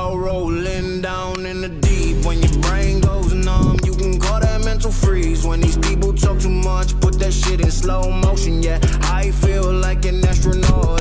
about rolling down in the deep. When your brain goes numb, you can call that mental freeze. When these people talk too much, put that shit in slow motion. Yeah, I feel like an astronaut.